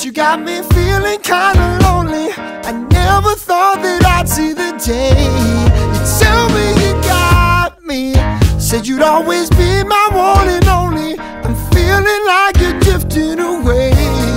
You got me feeling kinda lonely. I never thought that I'd see the day. You tell me you got me, said you'd always be my one and only. I'm feeling like you're drifting away.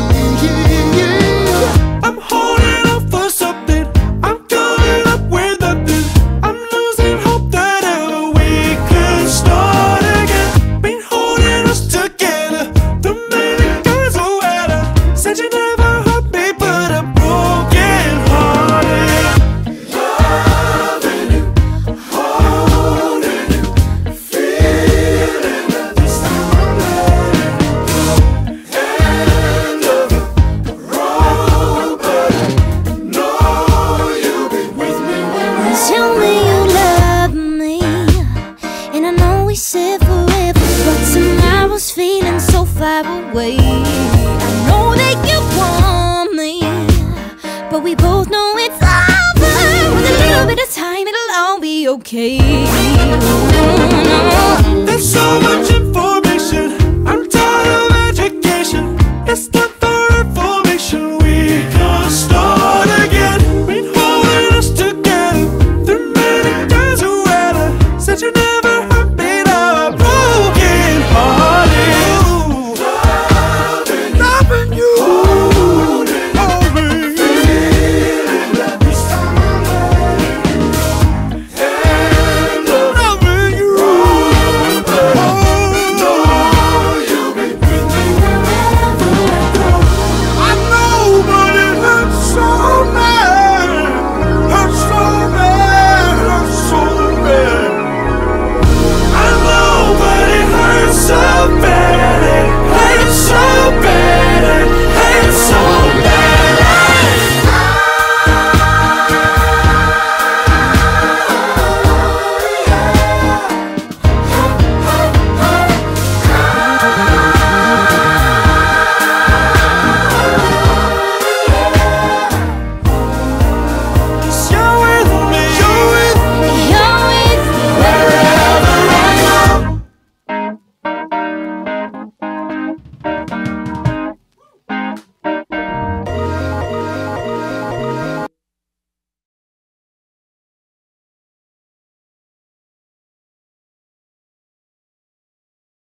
I'm holding up for something, I'm coming up with nothing. I'm losing hope that ever we could start again. Been holding us together, the many guys who had her. Said you never hurt me, but I'm broken hearted. Loving you, holding you, feeling that this time I'm letting go. End of the road, but I know you'll be with me when I Tell me you love me, and I know we said forever, but tomorrow's feeling so far away. I know that you want me, but we both know it's over. With a little bit of time, it'll all be okay. There's so much